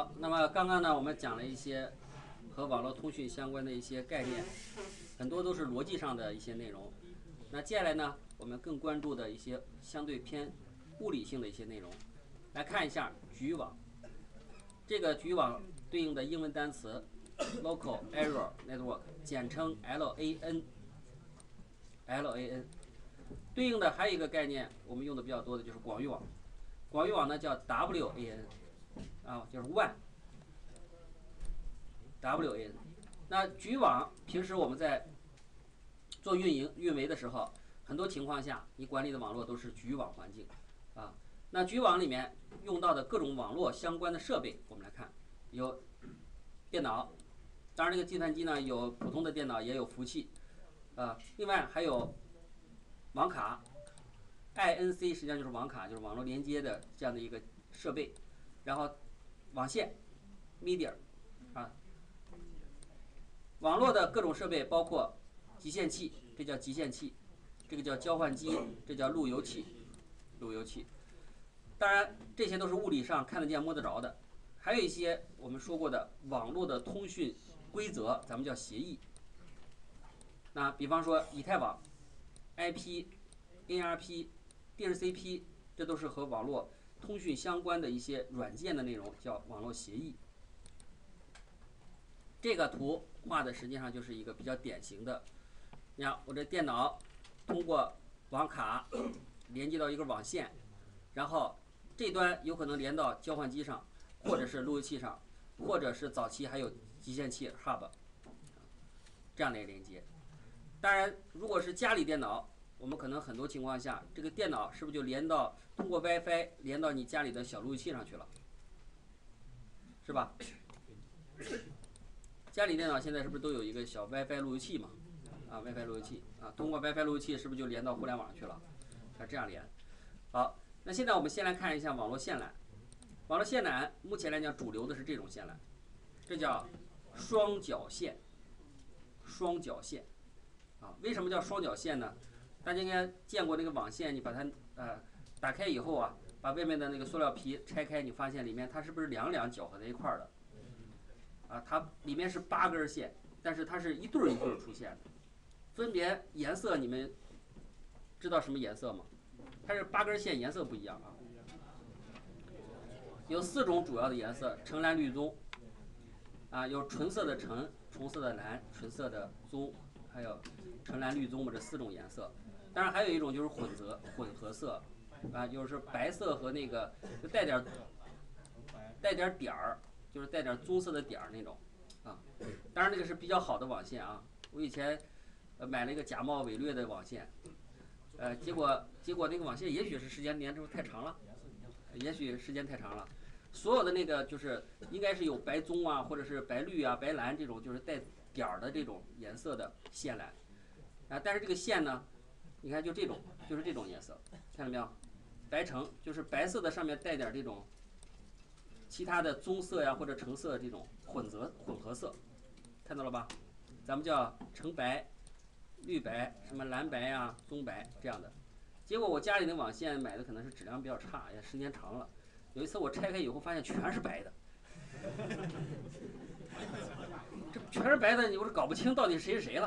好，那么刚刚呢，我们讲了一些和网络通讯相关的一些概念，很多都是逻辑上的一些内容。那接下来呢，我们更关注的一些相对偏物理性的一些内容，来看一下局域网。这个局域网对应的英文单词 Local Area Network， 简称 LAN。LAN 对应的还有一个概念，我们用的比较多的就是广域网。广域网呢叫 WAN， 就是 WAN。那局域网平时我们在做运维的时候，很多情况下你管理的网络都是局域网环境啊。那局域网里面用到的各种网络相关的设备，我们来看，有电脑，当然这个计算机呢有普通的电脑，也有服务器另外还有网卡 ，INC 实际上就是网卡，就是网络连接的这样的一个设备，然后网线 media 网络的各种设备包括集线器，这叫集线器，这个叫交换机，这叫路由器。当然这些都是物理上看得见摸得着的，还有一些我们说过的网络的通讯规则，咱们叫协议。那比方说以太网、IP、ARP、DHCP， 这都是和网络通讯相关的一些软件的内容，叫网络协议。这个图画的实际上就是一个比较典型的，你看我这电脑通过网卡连接到一个网线，然后这端有可能连到交换机上，或者是路由器上，或者是早期还有集线器 hub 这样的连接。当然如果是家里电脑，我们可能很多情况下这个电脑是不是就通过 WiFi 连到你家里的小路由器上去了，是吧？家里电脑现在是不是都有一个小 WiFi 路由器嘛？WiFi 路由器通过 WiFi 路由器是不是就连到互联网去了？这样连。好，那现在我们先来看一下网络线缆。网络线缆目前来讲主流的是这种线缆，这叫双绞线。为什么叫双绞线呢？大家应该见过那个网线，你把它打开以后把外面的那个塑料皮拆开，你发现里面它是不是两绞合在一块儿的？它里面是8根线，但是它是一对一对出现的，分别颜色你们知道什么颜色吗？它是8根线颜色不一样有4种主要的颜色：橙蓝绿棕有纯色的橙、红色的蓝、纯色的棕，还有橙蓝绿棕这4种颜色。当然还有一种就是混合色就是白色和那个就带点点儿，就是带点棕色的点儿那种当然那个是比较好的网线我以前买了一个假冒伪劣的网线，结果那个网线也许是时间连之后太长了，所有的那个就是应该是有白棕或者是白绿白蓝这种就是带点儿的这种颜色的线缆但是这个线呢，你看就是这种颜色，看到没有？白橙就是白色的上面带点这种其他的棕色或者橙色这种混合色，看到了吧？咱们叫橙白、绿白、什么蓝白棕白这样的。结果我家里的网线买的可能是质量比较差，也时间长了。有一次我拆开以后发现全是白的，这全是白的，我是搞不清到底谁是谁了。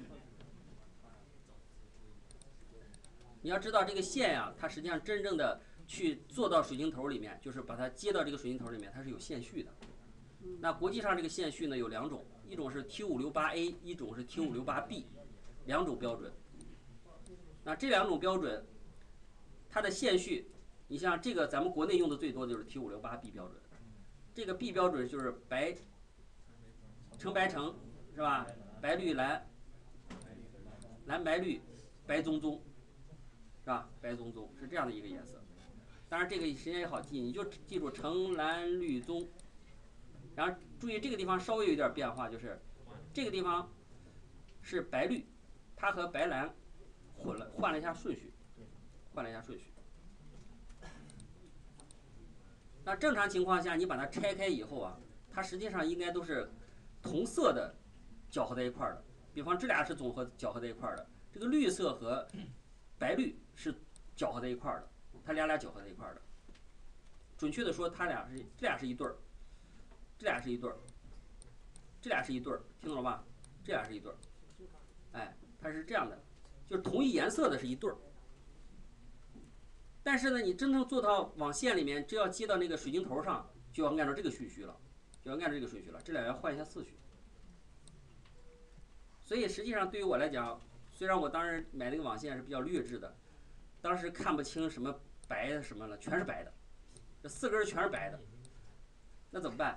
你要知道这个线它实际上真正的去做到水晶头里面，就是把它接到这个水晶头里面，它是有线序的。那国际上这个线序呢有2种，一种是 T568A， 一种是 T568B， 2种标准。那这2种标准，它的线序，你像这个咱们国内用的最多的就是 T568B 标准。这个 B 标准就是橙白橙是吧？白绿蓝，蓝白绿，白棕棕。是吧？白棕棕是这样的一个颜色。当然这个时间也好记，你就记住橙蓝绿棕。然后注意这个地方稍微有点变化，就是这个地方是白绿，它和白蓝换了一下顺序。那正常情况下你把它拆开以后它实际上应该都是同色的搅和在一块儿的。比方这俩是搅和在一块儿的，这个绿色和白绿是搅和在一块儿的，它俩搅和在一块儿的。准确的说，这俩是一对儿。 这俩是一对儿，这俩是一对儿，听懂了吧？这俩是一对儿，哎，它是这样的，就是同一颜色的是一对儿。但是呢，你真正做到网线里面，只要接到那个水晶头上，就要按照这个顺序了，就要按照这个顺序了。这俩要换一下次序。所以实际上对于我来讲，虽然我当时买那个网线是比较劣质的，当时看不清什么白的什么了，全是白的，这4根全是白的，那怎么办？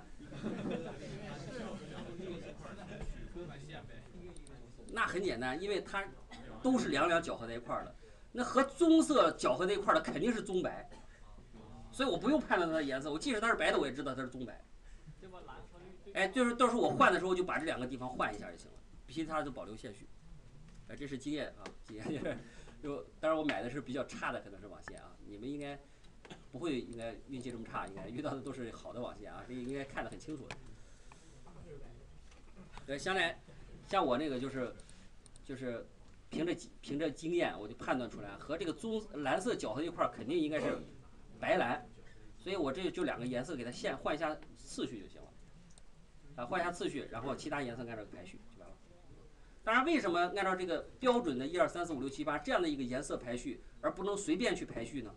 那很简单，因为它都是2两搅和在一块儿的。那和棕色搅合在一块儿的肯定是棕白，所以我不用判断它的颜色，我即使它是白的，我也知道它是棕白。哎，就是到时候我换的时候就把这2个地方换一下就行了，其他就保留线序。哎，这是经验啊，经验。就当然我买的是比较差的，可能是网线啊，你们应该不会，应该运气这么差，应该遇到的都是好的网线啊，这个应该看得很清楚的。对，像我那个就是凭着经验，我就判断出来和这个蓝色搅和一块儿，肯定应该是白蓝，所以我这就2个颜色给它换一下次序就行了，啊，换一下次序，然后其他颜色按照排序就完了。当然，为什么按照这个标准的1、2、3、4、5、6、7、8这样的一个颜色排序，而不能随便去排序呢？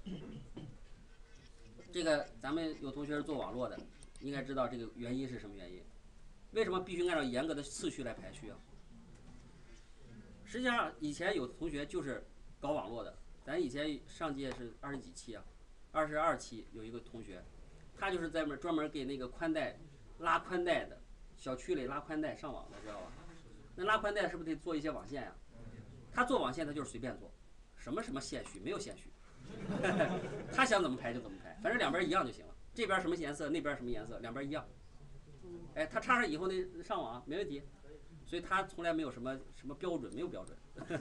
这个咱们有同学是做网络的，应该知道这个原因是什么原因？为什么必须按照严格的次序来排序啊？实际上，以前有同学就是搞网络的，咱以前上届是20几期啊，22期有一个同学，他就是在专门给那个拉宽带的，小区里拉宽带上网的，知道吧？那拉宽带是不是得做一些网线呀？他做网线他就是随便做，什么线序没有线序，他想怎么排就怎么排，反正两边一样就行了。这边什么颜色，那边什么颜色，两边一样。哎，他插上以后那上网没问题。所以他从来没有什么标准，没有标准。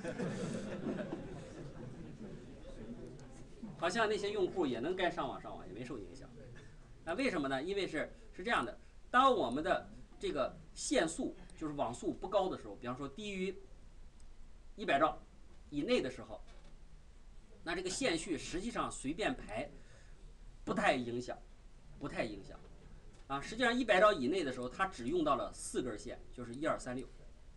好像那些用户也能该上网，也没受影响。那为什么呢？因为是这样的，当我们的这个线速就是网速不高的时候，比方说低于100兆以内的时候，那这个线序实际上随便排不太影响。啊，实际上100兆以内的时候，它只用到了4根线，就是1236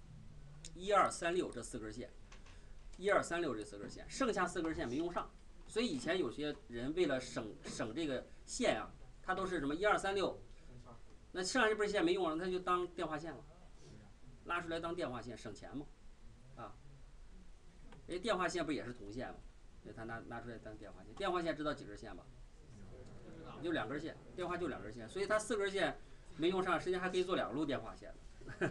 这4根线，1236这4根线，剩下4根线没用上。所以以前有些人为了省这个线啊，他都是什么1236，那剩下这根线没用了，他就当电话线了，拉出来当电话线省钱嘛，啊，电话线不也是铜线吗？所以他拿出来当电话线。电话线知道几根线吧？就2根线，电话就2根线，所以它4根线没用上，实际上还可以做2路电话线的。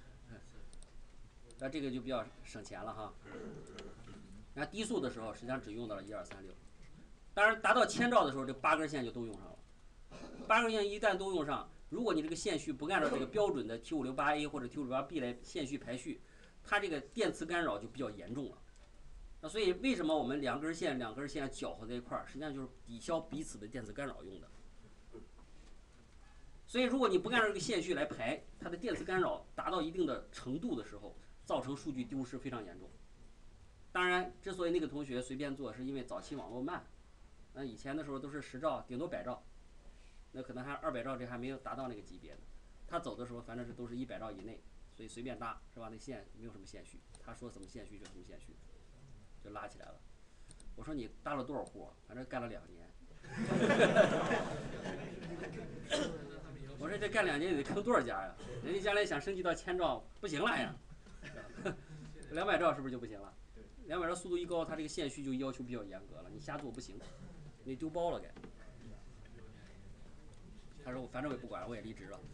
那这个就比较省钱了哈。那低速的时候，实际上只用到了1236，当然达到1000兆的时候，这8根线就都用上了。8根线一旦都用上，如果你这个线序不按照这个标准的 T568A 或者 T568B 来线序排序，它这个电磁干扰就比较严重了。那所以为什么我们2根线搅和在一块儿，实际上就是抵消彼此的电磁干扰用的。所以如果你不按照这个线序来排，它的电磁干扰达到一定的程度的时候，造成数据丢失非常严重。当然，之所以那个同学随便做，是因为早期网络慢，那以前的时候都是10兆，顶多100兆，那可能还200兆，这还没有达到那个级别呢。他走的时候，反正是都是100兆以内，所以随便搭，是吧？那线没有什么线序，他说怎么线序就怎么线序。就拉起来了。我说你搭了多少户？反正干了2年。我说这干2年得坑多少家呀？人家将来想升级到1000兆不行了呀。200兆是不是就不行了？200兆速度一高，它这个线序就要求比较严格了，你瞎做不行，你丢包了该。他说反正我也不管了，我也离职了。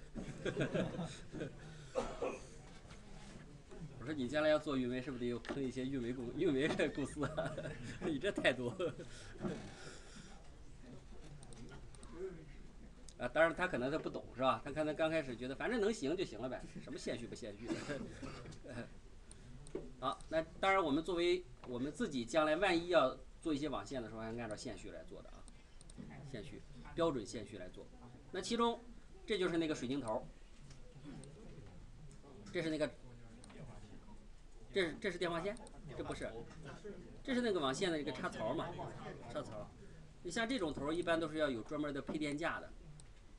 我说你将来要做运维，是不是得有坑一些运维公司啊？你这态度。啊，当然他可能他不懂是吧？他可能刚开始觉得反正能行就行了呗，什么线序不线序的。好，那当然我们作为我们自己将来万一要做一些网线的时候，还按照线序来做的啊，线序标准线序来做。那其中这就是那个水晶头，这是那个。这是电话线，这不是，这是那个网线的一个插槽嘛，插槽。你像这种头一般都是要有专门的配电架的，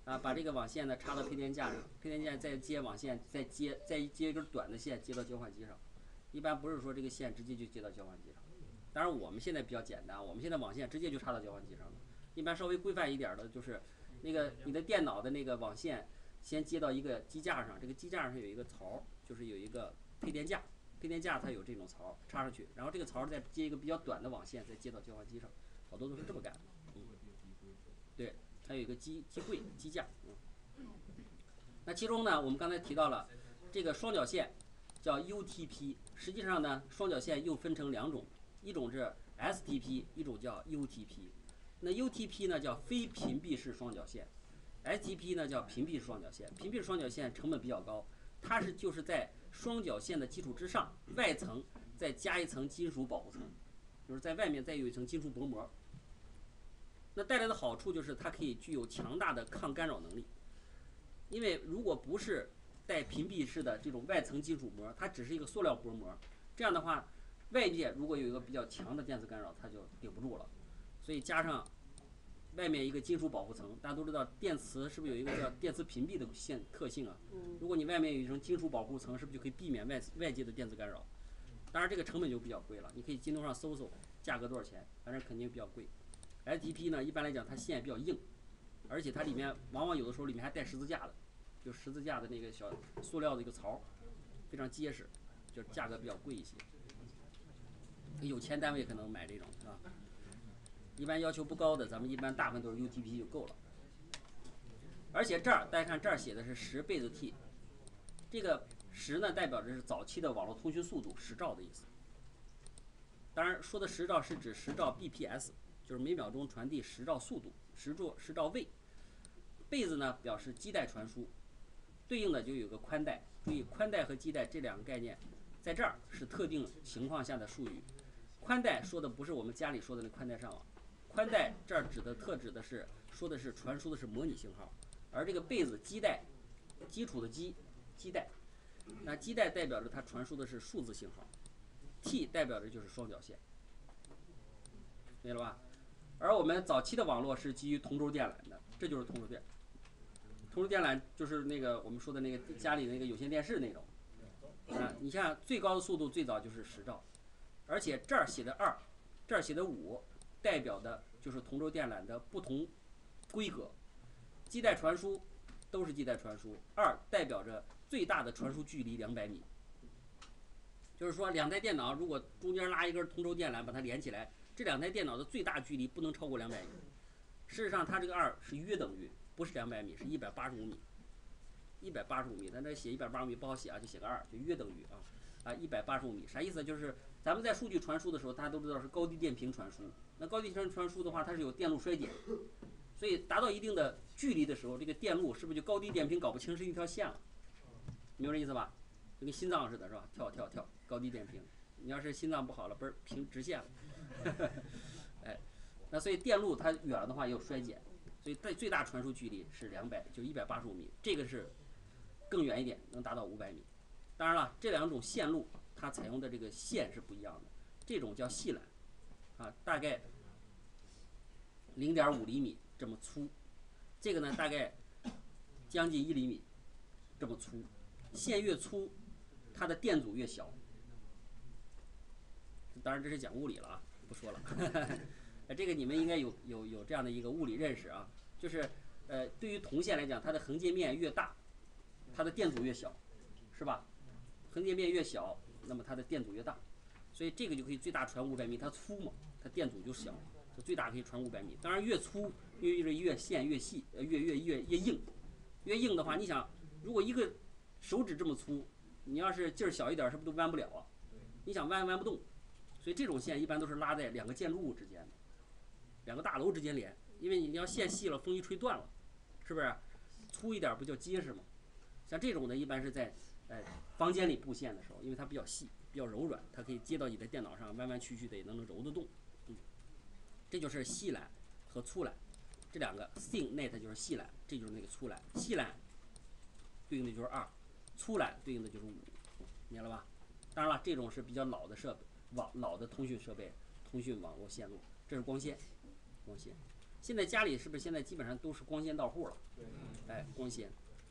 把这个网线呢插到配电架上，配电架再接网线，再接一根短的线接到交换机上。一般不是说这个线直接就接到交换机上。当然我们现在比较简单，我们现在网线直接就插到交换机上了。一般稍微规范一点的就是那个你的电脑的那个网线先接到一个机架上，这个机架上有一个槽，就是有一个配电架，配电架它有这种槽插上去，然后这个槽再接一个比较短的网线再接到交换机上，好多都是这么干的。对，它有一个机柜机架。那其中呢，我们刚才提到了这个双绞线叫 UTP， 实际上呢，双绞线又分成两种，一种是 STP， 一种叫 UTP。那 UTP 呢叫非屏蔽式双绞线 ，STP 呢叫屏蔽式双绞线。屏蔽式双绞线成本比较高，它就是在双绞线的基础之上，外层再加一层金属保护层，就是在外面再有一层金属薄膜。那带来的好处就是它可以具有强大的抗干扰能力，因为如果不是带屏蔽式的这种外层金属膜，它只是一个塑料薄膜，这样的话，外界如果有一个比较强的电磁干扰，它就顶不住了。所以加上外面一个金属保护层，大家都知道电磁是不是有一个叫电磁屏蔽的特性啊？如果你外面有一层金属保护层，是不是就可以避免外界的电磁干扰？当然这个成本就比较贵了，你可以京东上搜搜价格多少钱，反正肯定比较贵。STP 呢，一般来讲它线比较硬，而且它里面往往有的时候里面还带十字架的，就十字架的那个小塑料的一个槽，非常结实，就价格比较贵一些。有钱单位可能买这种，是吧？一般要求不高的，咱们一般大部分都是 UTP 就够了。而且这儿大家看，这儿写的是10倍的 T， 这个10呢代表着是早期的网络通讯速度，10兆的意思。当然说的10兆是指10兆 bps， 就是每秒钟传递10兆速度，10兆位。倍子呢表示基带传输，对应的就有个宽带。注意，宽带和基带这两个概念，在这儿是特定情况下的术语。宽带说的不是我们家里说的那宽带上网，宽带这儿指的是说的是传输的是模拟信号，而这个倍子基带，基础的基带，那基带代表着它传输的是数字信号 ，T 代表着就是双绞线，明白了吧？而我们早期的网络是基于同轴电缆的，这就是同轴电。同轴电缆就是那个我们说的那个家里那个有线电视那种，你像最高的速度最早就是10兆，而且这儿写的2，这儿写的5，代表的就是同轴电缆的不同规格。基带传输都是基带传输，2代表着最大的传输距离200米。就是说，两台电脑如果中间拉一根同轴电缆把它连起来，这两台电脑的最大距离不能超过200米。事实上，它这个2是约等于，不是200米，是185米。185米，咱这写185米不好写啊，就写个2，就约等于185米，啥意思？就是咱们在数据传输的时候，大家都知道是高低电平传输。那高低电平传输的话，它是有电路衰减，所以达到一定的距离的时候，这个电路是不是就高低电平搞不清是一条线了？明白这意思吧？就跟心脏似的，是吧？跳，高低电平。你要是心脏不好了，不是平直线了。哎，那所以电路它远了的话也有衰减，所以最大传输距离是200，就185米，这个是更远一点，能达到500米。当然了，这两种线路它采用的这个线是不一样的，这种叫细缆，大概0.5厘米这么粗，这个呢大概将近1厘米这么粗。线越粗，它的电阻越小。当然这是讲物理了啊，不说了。这个你们应该有这样的一个物理认识啊，就是对于铜线来讲，它的横截面越大，它的电阻越小，是吧？横截面越小，那么它的电阻越大，所以这个就可以最大传500米。它粗嘛，它电阻就小，就最大可以传500米。当然越粗越线越细，越硬。越硬的话，你想，如果一个手指这么粗，你要是劲儿小一点，是不是都弯不了啊？你想弯不动，所以这种线一般都是拉在2个建筑物之间的，2个大楼之间连，因为你要线细了，风一吹断了，是不是？粗一点不叫结实吗？像这种的，一般是在房间里布线的时候，因为它比较细、比较柔软，它可以接到你的电脑上，弯弯曲曲的也能揉得动。这就是细缆和粗缆，这两个 ThinNet 就是细缆，这就是那个粗缆。细缆对应的就是2，粗缆对应的就是5，明白了吧？当然了，这种是比较老的设备，老的通讯设备、通讯网络线路，这是光纤。 现在家里是不是现在基本上都是光纤到户了？哎，光纤。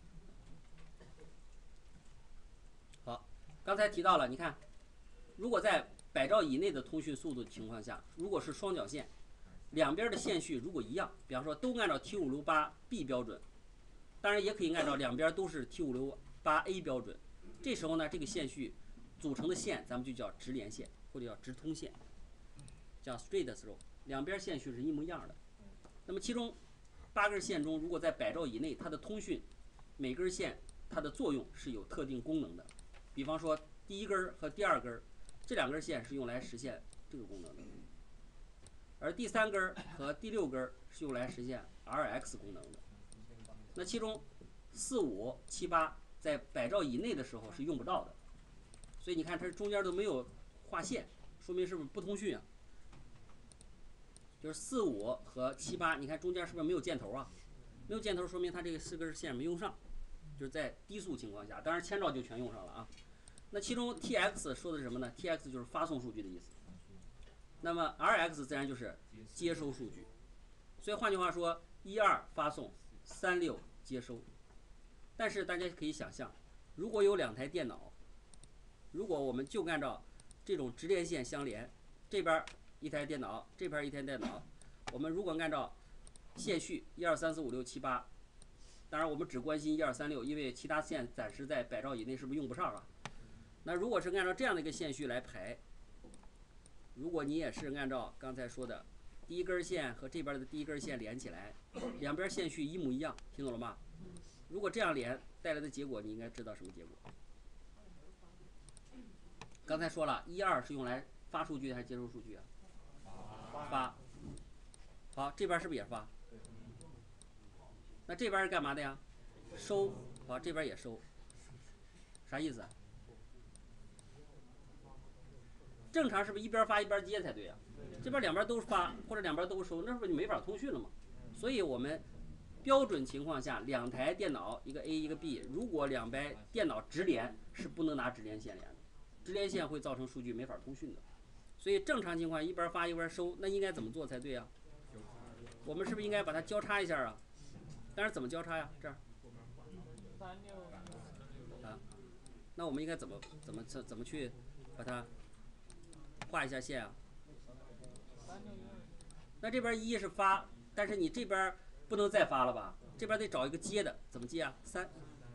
好，刚才提到了，你看，如果在100兆以内的通讯速度的情况下，如果是双绞线，两边的线序如果一样，比方说都按照 T568B 标准，当然也可以按照两边都是 T568A 标准。这时候呢，这个线序组成的线咱们就叫直连线，或者叫直通线，叫 straight through， 两边线序是一模一样的。那么其中8根线中，如果在100兆以内，它的通讯每根线它的作用是有特定功能的。比方说第一根和第二根这2根线是用来实现这个功能的，而第3根和第6根是用来实现 RX 功能的。那其中4、5、7、8在100兆以内的时候是用不到的，所以你看它中间都没有划线，说明是不是不通讯啊？就是4、5和7、8，你看中间是不是没有箭头啊？没有箭头说明它这个4根线没用上，就是在低速情况下，当然1000兆就全用上了啊。那其中 TX 说的是什么呢？ TX 就是发送数据的意思，那么 RX 自然就是接收数据。所以换句话说，12发送，36接收。但是大家可以想象，如果有2台电脑，如果我们就按照这种直连线相连，这边一台电脑，这边一台电脑，我们如果按照线序1、2、3、4、5、6、7、8，当然我们只关心1、2、3、6，因为其他线暂时在100兆以内是不是用不上啊？那如果是按照这样的一个线序来排，如果你也是按照刚才说的第一根线和这边的第一根线连起来，两边线序一模一样，听懂了吗？如果这样连带来的结果，你应该知道什么结果？刚才说了，1、2是用来发数据还是接收数据啊？发。好，这边是不是也发？那这边是干嘛的呀？收。好，这边也收。啥意思啊？正常是不是一边发一边接才对啊？这边两边都发或者两边都收，那是不是就没法通讯了吗？所以我们标准情况下，2台电脑，一个 A 一个 B， 如果2台电脑直连是不能拿直连线连的，直连线会造成数据没法通讯的。所以正常情况一边发一边收，那应该怎么做才对啊？我们是不是应该把它交叉一下啊？但是怎么交叉呀？这儿啊，那我们应该怎么去把它画一下线啊？那这边1是发，但是你这边不能再发了吧？这边得找一个接的，怎么接啊？3。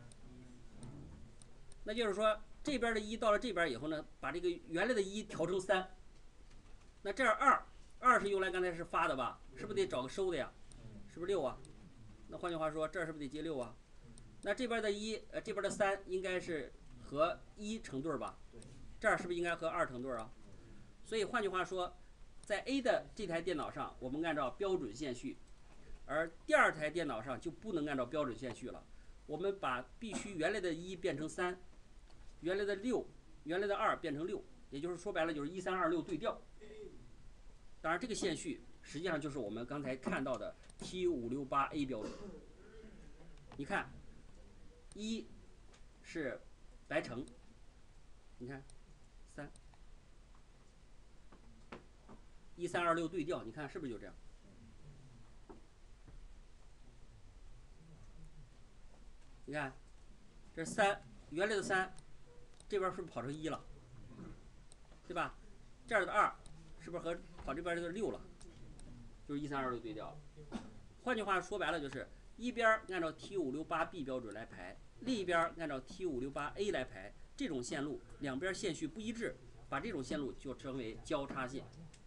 那就是说这边的1到了这边以后呢，把这个原来的1调成3。那这儿2是用来刚才是发的吧？是不是得找个收的呀？是不是6啊？那换句话说，这儿是不是得接6啊？那这边的这边的3应该是和1成对吧？这儿是不是应该和2成对啊？所以换句话说，在 A 的这台电脑上，我们按照标准线序，而第2台电脑上就不能按照标准线序了。我们把必须原来的1变成3，原来的6，原来的2变成6，也就是说白了就是1326对调。当然，这个线序实际上就是我们刚才看到的 T568A 标准。你看，1是白橙，你看3。1326对调，你看是不是就这样？你看，这是3，原来的3，这边是不是跑成1了？对吧？这儿的2是不是和跑这边这个6了？就是1326对调。换句话说白了就是，一边按照 T568B 标准来排，另一边按照 T568A 来排，这种线路两边线序不一致，把这种线路就称为交叉线。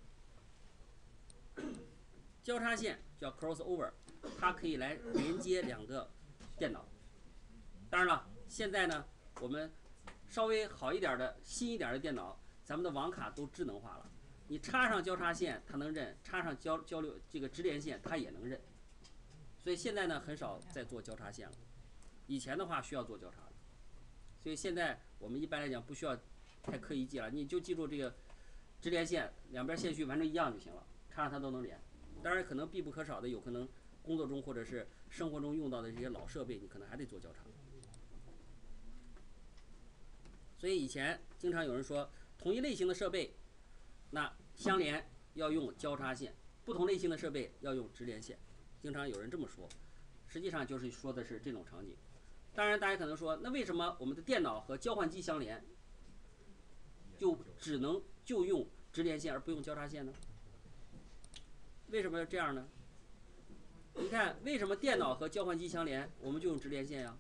交叉线叫 crossover， 它可以来连接2个电脑。当然了，现在呢，我们稍微好一点的、新一点的电脑，咱们的网卡都智能化了。你插上交叉线，它能认；插上交流这个直连线，它也能认。所以现在呢，很少再做交叉线了。以前的话需要做交叉的，所以现在我们一般来讲不需要太刻意记了，你就记住这个直连线，两边线序完成一样就行了，插上它都能连。当然，可能必不可少的有可能工作中或者是生活中用到的这些老设备，你可能还得做交叉。所以以前经常有人说，同一类型的设备，那相连要用交叉线， 不同类型的设备要用直连线，经常有人这么说，实际上就是说的是这种场景。当然，大家可能说，那为什么我们的电脑和交换机相连，就只能就用直连线而不用交叉线呢？为什么要这样呢？你看，为什么电脑和交换机相连，我们就用直连线呀？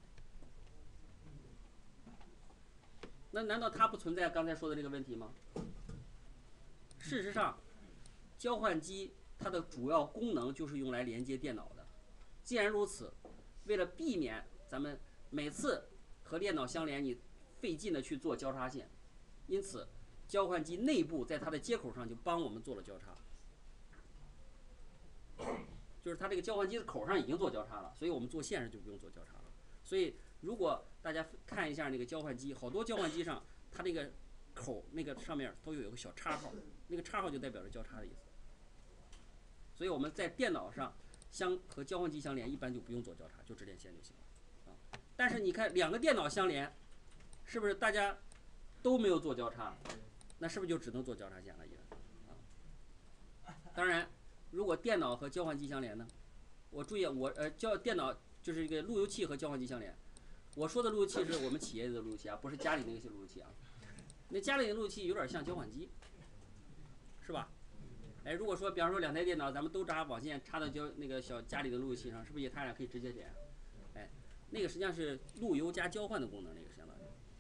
那难道它不存在刚才说的这个问题吗？事实上，交换机它的主要功能就是用来连接电脑的。既然如此，为了避免咱们每次和电脑相连你费劲的去做交叉线，因此交换机内部在它的接口上就帮我们做了交叉，就是它这个交换机的口上已经做交叉了，所以我们做线上就不用做交叉了。所以如果大家看一下那个交换机，好多交换机上它那个口那个上面都有一个小叉号，那个叉号就代表着交叉的意思。所以我们在电脑上和交换机相连，一般就不用做交叉，就直连线就行了啊。但是你看两个电脑相连，是不是大家都没有做交叉？那是不是就只能做交叉线了？当然，如果电脑和交换机相连呢，我注意电脑就是一个路由器和交换机相连。我说的路由器是我们企业的路由器啊，不是家里那些路由器啊。那家里的路由器有点像交换机，是吧？哎，如果说比方说两台电脑，咱们都插网线插到那个小家里的路由器上，是不是它俩可以直接连？哎，那个实际上是路由加交换的功能，那个相当于。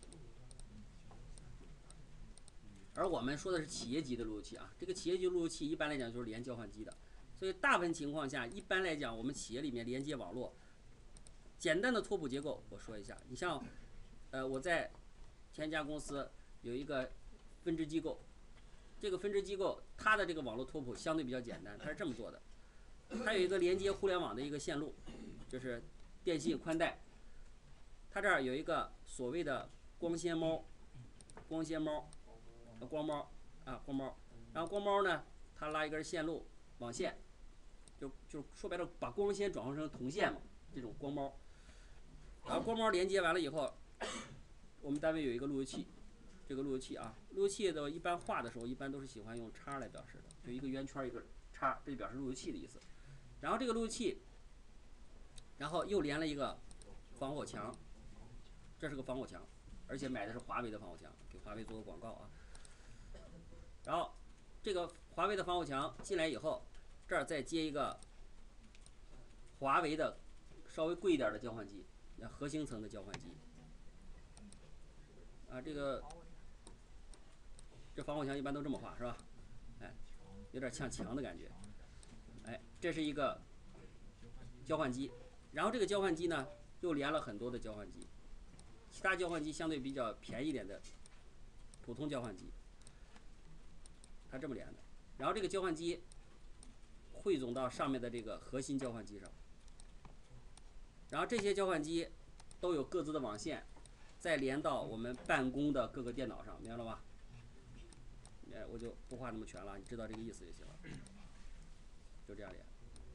而我们说的是企业级的路由器啊，这个企业级路由器一般来讲就是连交换机的，所以大部分情况下，一般来讲我们企业里面连接网络，简单的拓扑结构我说一下，你像，我在前一家公司有一个分支机构。这个分支机构它的这个网络拓扑相对比较简单，它是这么做的，它有一个连接互联网的一个线路，就是电信宽带，它这儿有一个所谓的光纤猫，光猫，然后光猫呢，它拉一根线路网线，就说白了把光纤转换成铜线嘛，这种光猫，然后光猫连接完了以后，我们单位有一个路由器。这个路由器啊，路由器的一般画的时候，一般都是喜欢用叉来表示的，就一个圆圈一个叉，这就表示路由器的意思。然后这个路由器，然后又连了一个防火墙，这是个防火墙，而且买的是华为的防火墙，给华为做个广告啊。然后这个华为的防火墙进来以后，这儿再接一个华为的稍微贵一点的交换机，核心层的交换机。啊，这防火墙一般都这么画，是吧？哎，有点像墙的感觉。哎，这是一个交换机，然后这个交换机呢又连了很多的交换机，其他交换机相对比较便宜一点的普通交换机，它这么连的。然后这个交换机汇总到上面的这个核心交换机上，然后这些交换机都有各自的网线，再连到我们办公的各个电脑上，明白了吧？我就不画那么全了，你知道这个意思就行了。就这样连。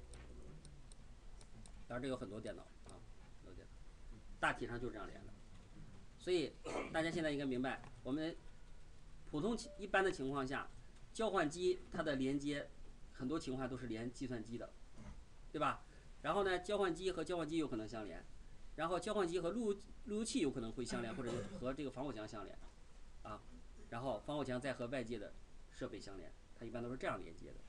当然这有很多电脑啊，很多电脑，大体上就是这样连的。所以大家现在应该明白，我们普通一般的情况下，交换机它的连接很多情况下都是连计算机的，对吧？然后呢，交换机和交换机有可能相连，然后交换机和路由器有可能会相连，或者和这个防火墙相连，啊。然后防火墙再和外界的设备相连，它一般都是这样连接的。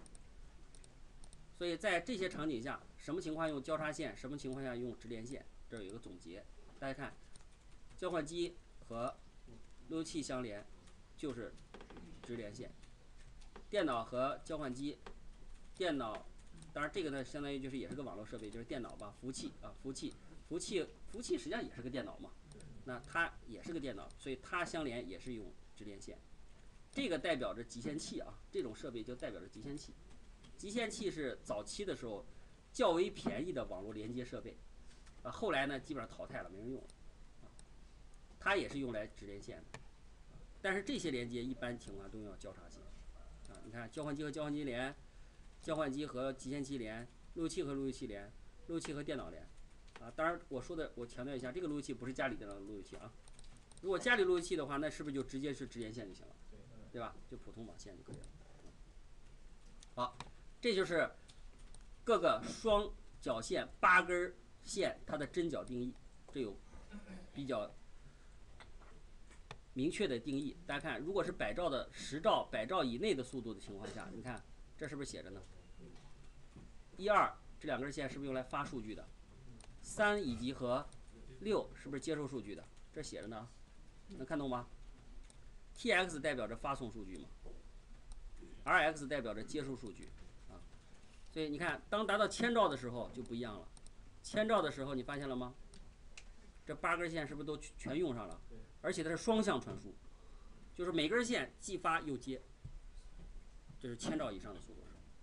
所以在这些场景下，什么情况用交叉线，什么情况下用直连线，这儿有一个总结。大家看，交换机和路由器相连就是直连线，电脑和交换机，电脑，当然这个呢相当于就是也是个网络设备，就是电脑吧，服务器啊，服务器实际上也是个电脑嘛，那它也是个电脑，所以它相连也是用直连线。这个代表着集线器啊，这种设备就代表着集线器。集线器是早期的时候较为便宜的网络连接设备，后来呢基本上淘汰了，没人用了，它也是用来直连线的。但是这些连接一般情况都用交叉线啊，你看交换机和交换机连，交换机和集线器连，路由器和路由器连，路由器和电脑连啊。当然我强调一下，这个路由器不是家里电脑的路由器啊。如果家里路由器的话，那是不是就直接是直连线就行了，对吧？就普通网线就可以了。好， 这就是各个双绞线8根线它的针脚定义，这有比较明确的定义。大家看，如果是10兆、100兆以内的速度的情况下，你看这是不是写着呢？1、2这2根线是不是用来发数据的？3以及和6是不是接收数据的？这写着呢，能看懂吗 ？TX 代表着发送数据嘛 ，RX 代表着接收数据啊。所以你看，当达到1000兆的时候就不一样了。1000兆的时候，你发现了吗？这8根线是不是都全用上了？而且它是双向传输，就是每根线既发又接，这是1000兆以上的速度。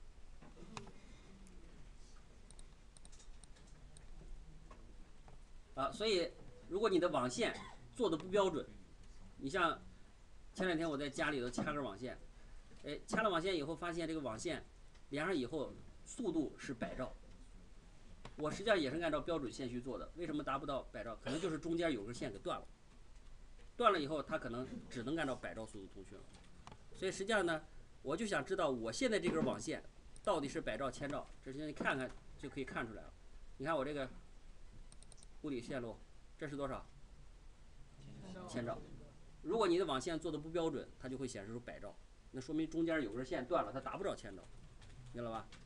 所以如果你的网线做的不标准，你像前2天我在家里头掐根网线，掐了网线以后发现这个网线连上以后速度是100兆，我实际上也是按照标准线序做的，为什么达不到100兆？可能就是中间有根线给断了，断了以后它可能只能按照100兆速度通讯了。所以实际上呢，我就想知道我现在这根网线到底是100兆、1000兆，这你看看就可以看出来了。你看我这个物理线路，这是多少？1000兆。如果你的网线做的不标准，它就会显示出100兆，那说明中间有根线断了，它达不到1000兆，明白了吧？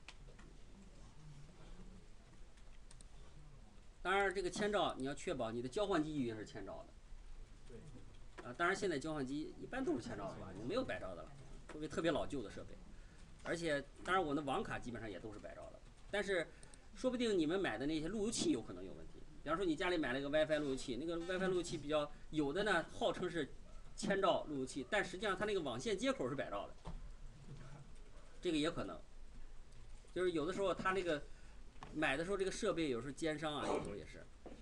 当然，这个1000兆你要确保你的交换机一定是1000兆的。当然现在交换机一般都是1000兆的吧，没有100兆的了，除非特别老旧的设备。而且，当然我的网卡基本上也都是100兆的，但是说不定你们买的那些路由器有可能有问题。比方说你家里买了一个 WiFi 路由器，那个 WiFi 路由器比较有的呢，号称是1000兆路由器，但实际上它那个网线接口是100兆的，这个也可能。就是有的时候它那个买的时候这个设备有时候奸商啊，有时候也是，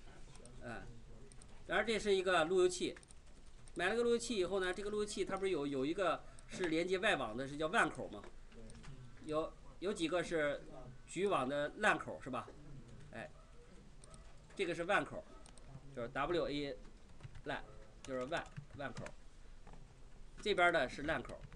然而这是一个路由器，买了个路由器以后呢，这个路由器它不是有一个是连接外网的，是叫 WAN 口吗？有几个是局网的 LAN 口是吧？这个是 WAN 口，就是 WA LAN， 就是 WAN 口。这边的是 LAN 口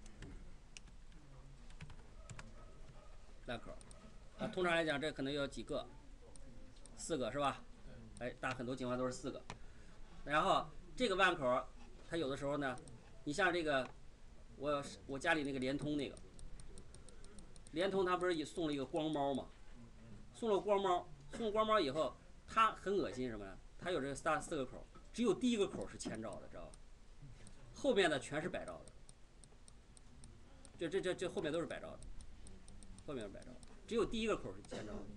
，LAN 口。通常来讲，这可能有几个，4个是吧？大很多情况都是4个。然后这个 WAN 口，它有的时候呢，你像这个，我家里那个联通那个，联通它不是也送了一个光猫嘛？送了光猫以后，它很恶心什么呢？它有这个4个口，只有第一个口是1000兆的，知道吧？后面的全是100兆的。这后面都是100兆的，后面是100兆的，只有第一个口是1000兆的。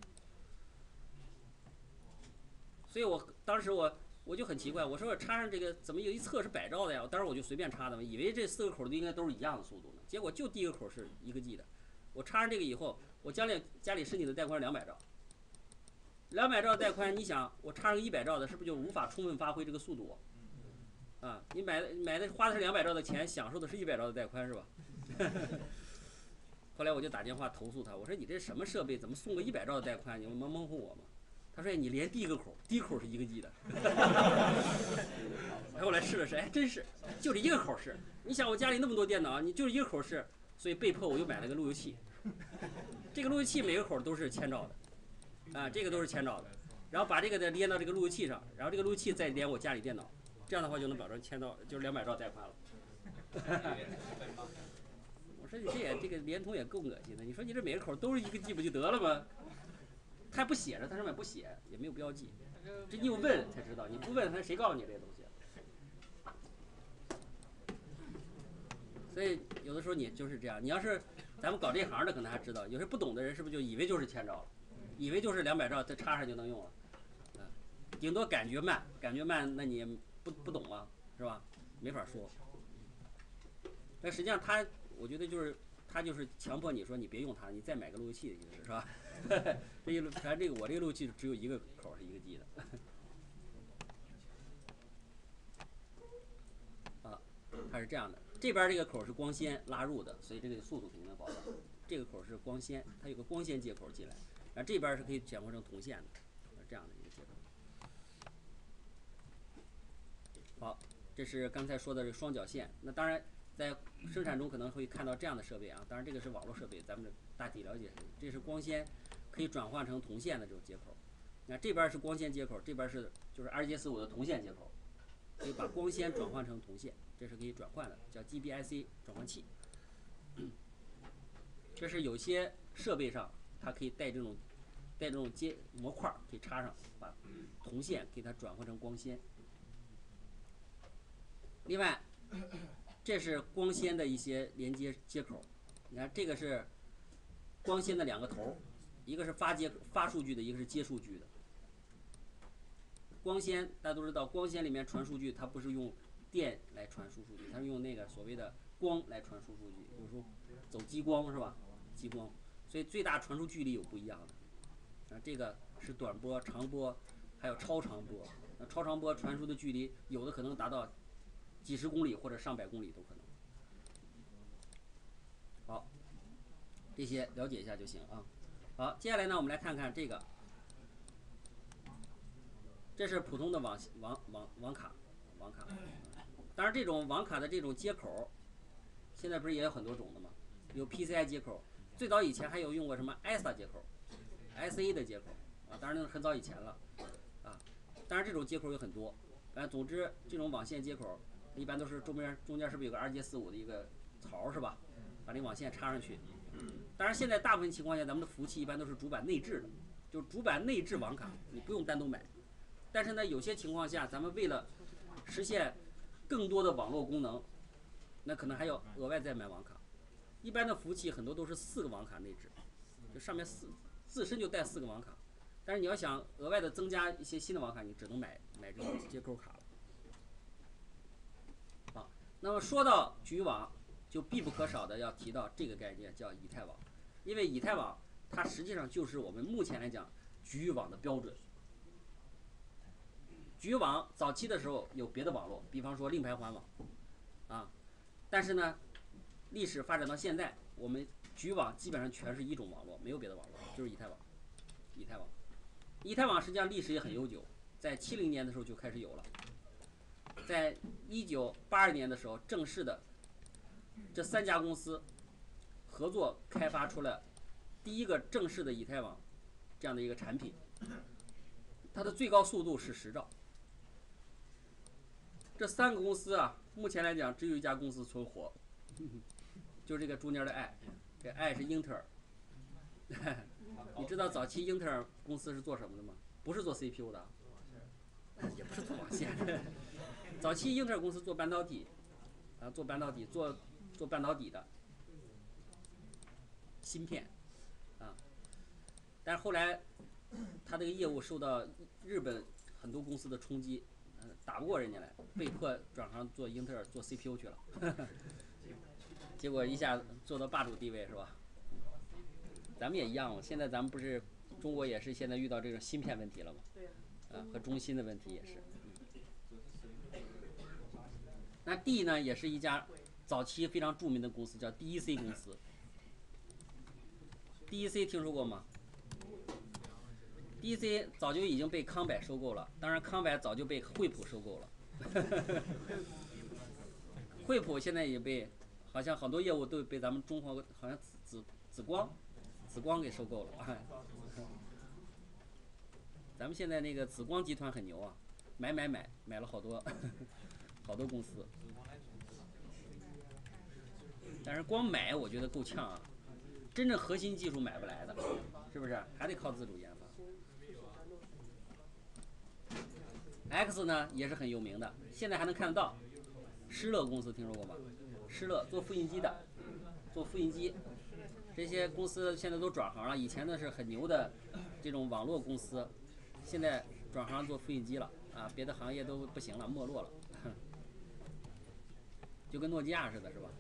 所以当时我就很奇怪，我说我插上这个怎么有一侧是100兆的呀？当时我就随便插的嘛，以为这4个口的应该都是一样的速度呢。结果就第一个口是1个G 的。我插上这个以后，我家里申请的带宽是200兆，200兆带宽，你想我插上100兆的，是不是就无法充分发挥这个速度？你买的花的是200兆的钱，享受的是100兆的带宽是吧？后来我就打电话投诉他，我说你这什么设备，怎么送个100兆的带宽？你蒙蒙糊我吗？他说你连第一个口是1个G 的。后来试了试，真是就这一个口是。你想我家里那么多电脑，你就是一个口是，所以被迫我又买了个路由器。这个路由器每个口都是1000兆的，这个都是1000兆的。然后把这个再连到这个路由器上，然后这个路由器再连我家里电脑，这样的话就能保证1000兆，就是200兆带宽了。我说你这个联通也够恶心的，你说你这每个口都是1个G不就得了吗？他不写着，他上面不写，也没有标记，这你有问才知道，你不问他谁告诉你这些东西？所以有的时候你就是这样，你要是咱们搞这行的可能还知道，有些不懂的人是不是就以为就是1000兆了，以为就是200兆再插上就能用了，顶多感觉慢，那你不懂吗？是吧？没法说。但实际上我觉得他就是强迫你说你别用它，你再买个路由器的意思是吧？反正我这个路由器只有1个口是1个G 的。它是这样的，这边这个口是光纤拉入的，所以这个速度肯定能保证。这个口是光纤，它有个光纤接口进来，然后这边是可以转换成铜线的，这样的一个接口。好，这是刚才说的这个双绞线。那当然，在生产中可能会看到这样的设备啊，当然这个是网络设备，咱们大大体了解是这是光纤可以转换成铜线的这种接口。那这边是光纤接口，这边是就是 RJ45的铜线接口，可以把光纤转换成铜线，这是可以转换的，叫 GBIC 转换器。这是有些设备上它可以带这种接模块可以插上，把铜线给它转换成光纤。另外，这是光纤的一些连接接口，你看这个是光纤的两个头，一个是发数据的，一个是接数据的。光纤大家都知道，光纤里面传数据，它不是用电来传输数据，它是用那个所谓的光来传输数据，比如说走激光是吧？激光，所以最大传输距离有不一样的。这个是短波、长波，还有超长波。那超长波传输的距离，有的可能达到几十公里或者上百公里都可能。好，这些了解一下就行啊。好，接下来呢，我们来看看这个。这是普通的网卡，当然这种网卡的这种接口，现在不是也有很多种的吗？有 PCI 接口，最早以前还有用过什么 ISA 接口、SA 的接口啊，当然那是很早以前了啊。当然这种接口有很多，总之这种网线接口一般都是中间是不是有个 RJ45的一个槽是吧？把这网线插上去。当然现在大部分情况下，咱们的服务器一般都是主板内置的，就是主板内置网卡，你不用单独买。但是呢，有些情况下，咱们为了实现更多的网络功能，那可能还要额外再买网卡。一般的服务器很多都是4个网卡内置，就上面自身就带4个网卡。但是你要想额外的增加一些新的网卡，你只能买这种接口卡了。好，那么说到局域网，就必不可少的要提到这个概念，叫以太网。因为以太网它实际上就是我们目前来讲局域网的标准。局域网早期的时候有别的网络，比方说令牌环网，啊，但是呢，历史发展到现在，我们局域网基本上全是一种网络，没有别的网络，就是以太网。以太网实际上历史也很悠久，在70年的时候就开始有了，在1982年的时候，正式的这3家公司合作开发出了第一个正式的以太网这样的一个产品，它的最高速度是10兆。这3个公司啊，目前来讲只有一家公司存活，就这个中间的爱，这爱是英特尔。你知道早期英特尔公司是做什么的吗？不是做 CPU 的，也不是做网线。早期英特尔公司做半导体，做半导体的芯片，但是后来他这个业务受到日本很多公司的冲击。打不过人家来，被迫转行做英特尔做 CPU 去了，结果一下做到霸主地位是吧？咱们也一样，现在咱们不是中国也是现在遇到这种芯片问题了吗？和中芯的问题也是。那 D 呢，也是一家早期非常著名的公司，叫 DEC 公司。DEC 听说过吗？DEC 早就已经被康柏收购了，当然康柏早就被惠普收购了。惠普现在也被，好像好多业务都被咱们中国好像紫光给收购了。咱们现在那个紫光集团很牛啊，买了好多好多公司。但是光买我觉得够呛啊，真正核心技术买不来的，是不是？还得靠自主研发。X 呢也是很有名的，现在还能看得到。施乐公司听说过吗？施乐做复印机的，这些公司现在都转行了。以前呢是很牛的这种网络公司，现在转行做复印机了啊，别的行业都不行了，没落了，就跟诺基亚似的，是吧？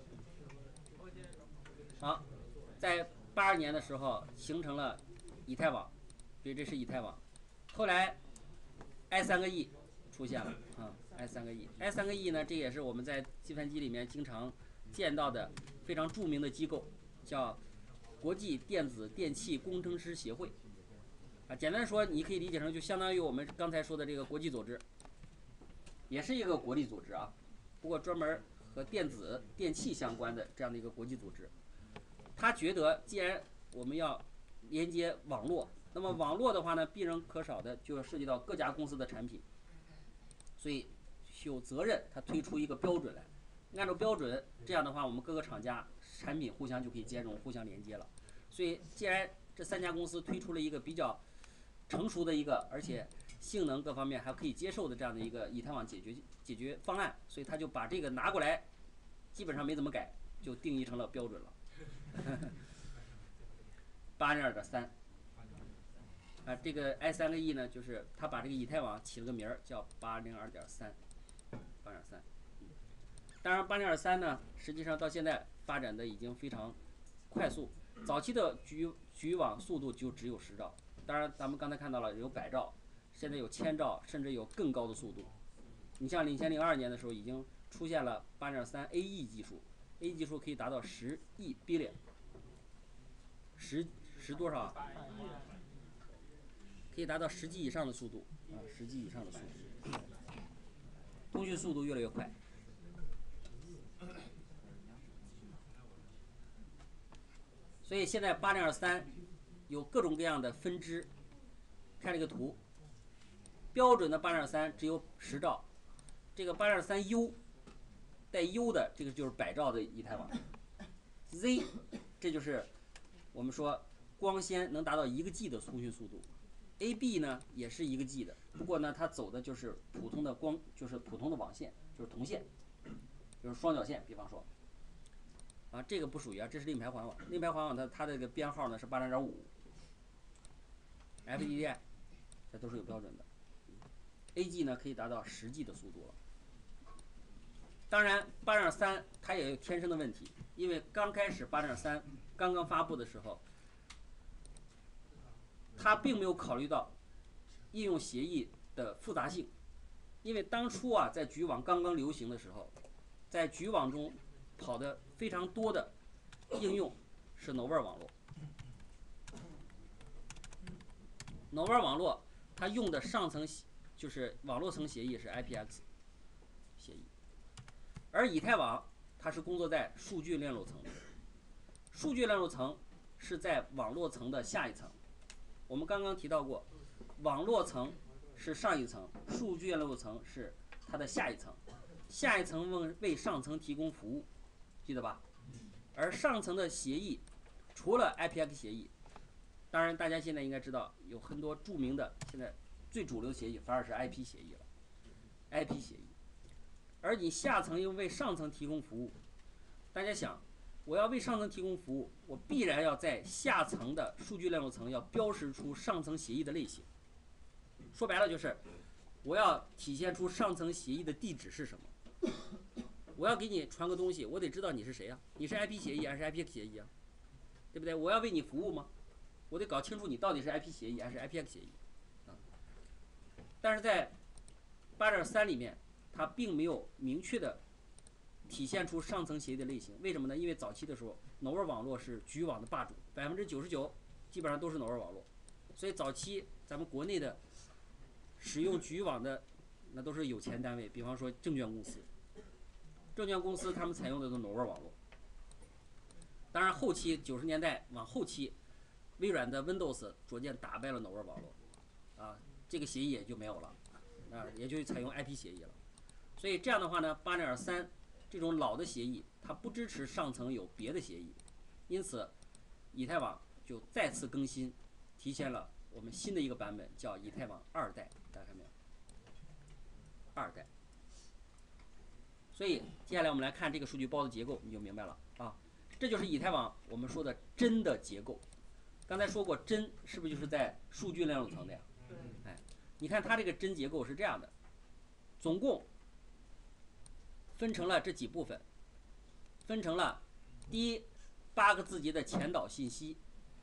好，在82年的时候形成了以太网，所以这是以太网。后来 I3个 E 出现了啊 ，I3个 E，I3个 E 呢，这也是我们在计算机里面经常见到的非常著名的机构，叫国际电子电气工程师协会。简单说，你可以理解成就相当于我们刚才说的这个国际组织，也是一个国际组织啊，不过专门和电子电气相关的这样的一个国际组织。 他觉得既然我们要连接网络，那么网络的话呢，必不可少的就要涉及到各家公司的产品，所以有责任他推出一个标准来，按照标准，这样的话我们各个厂家产品互相就可以兼容、互相连接了。所以既然这3家公司推出了一个比较成熟的一个，而且性能各方面还可以接受的这样的一个以太网解决方案，所以他就把这个拿过来，基本上没怎么改，就定义成了标准了。802.3啊，这个 I3个 E 呢，就是他把这个以太网起了个名儿叫802.3，802.3。当然802.3呢，实际上到现在发展的已经非常快速，早期的局域网速度就只有10兆，当然咱们刚才看到了有100兆，现在有1000兆，甚至有更高的速度。你像2002年的时候，已经出现了802.3 AE 技术，AE 技术可以达到10亿 billion， 10多少啊？可以达到10G 以上的速度啊，10G 以上的速度，通讯速度越来越快。所以现在802.3有各种各样的分支，看这个图，标准的802.3只有10兆，这个802.3U 带 U 的这个就是100兆的以太网 ，Z 这就是我们说光纤能达到1个G 的通讯速度。AB 呢也是1个G 的，不过呢它走的就是普通的就是普通的网线，就是铜线，就是双绞线。比方说，啊这个不属于啊，这是令牌环网。令牌环网它这个编号呢是82.5，FDDI 这都是有标准的。AG 呢可以达到10G 的速度了。当然802.3它也有天生的问题，因为刚开始802.3刚刚发布的时候，它并没有考虑到应用协议的复杂性，因为当初啊，在局域网刚刚流行的时候，在局域网中跑的非常多的应用是 Nova 网络。Nova 网络它用的上层就是网络层协议是 IPX 协议，而以太网它是工作在数据链路层，数据链路层是在网络层的下一层。我们刚刚提到过，网络层是上一层，数据链路层是它的下一层，下一层为上层提供服务，记得吧？而上层的协议，除了 IPX 协议，当然大家现在应该知道有很多著名的，现在最主流协议反而是 IP 协议了 ，IP 协议。而你下层又为上层提供服务，大家想，我要为上层提供服务，我必然要在下层的数据链路层要标识出上层协议的类型。说白了就是，我要体现出上层协议的地址是什么。我要给你传个东西，我得知道你是谁啊？你是 IP 协议还是 IPX 协议啊？对不对？我要为你服务吗？我得搞清楚你到底是 IP 协议还是 IPX 协议啊。但是在802.3里面，它并没有明确的体现出上层协议的类型。为什么呢？因为早期的时候，Nova 网络是局域网的霸主，99%基本上都是Nova网络，所以早期咱们国内的使用局域网的那都是有钱单位，比方说证券公司，他们采用的都是Nova网络。当然后期90年代往后期，微软的 Windows 逐渐打败了Nova网络，啊，这个协议也就没有了，啊，也就采用 IP 协议了。所以这样的话呢，802.3这种老的协议，它不支持上层有别的协议，因此以太网就再次更新，提前了我们新的一个版本，叫以太网2代，大家看没有？2代。所以接下来我们来看这个数据包的结构，你就明白了啊。这就是以太网我们说的针的结构。刚才说过，针是不是就是在数据链路层的呀？哎，你看它这个针结构是这样的，总共分成了这几部分，分成了第一8个字节的前导信息，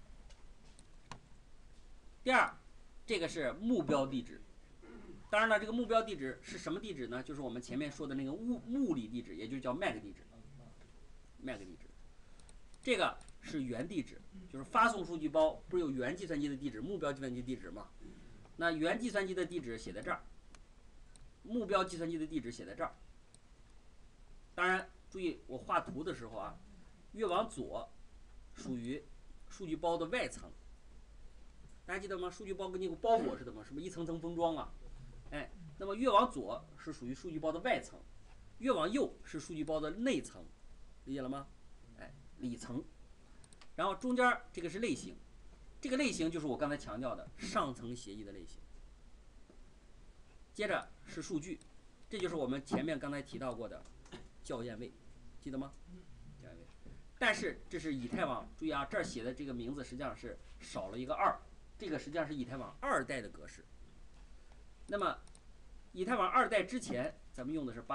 第二这个是目标地址。当然了，这个目标地址是什么地址呢？就是我们前面说的那个物理地址，也就叫 MAC 地址。MAC 地址，这个是原地址，就是发送数据包不是有原计算机的地址、目标计算机地址吗？那原计算机的地址写在这儿，目标计算机的地址写在这儿。当然，注意我画图的时候啊，越往左属于数据包的外层。大家记得吗？数据包跟那个包裹似的吗？什么一层层封装啊？哎，那么越往左是属于数据包的外层，越往右是数据包的内层，理解了吗？哎，里层。然后中间这个是类型，这个类型就是我刚才强调的上层协议的类型。接着是数据，这就是我们前面刚才提到过的校验位，记得吗？校验位。但是这是以太网，注意啊，这儿写的这个名字实际上是少了一个2，这个实际上是以太网2代的格式。那么以太网2代之前咱们用的是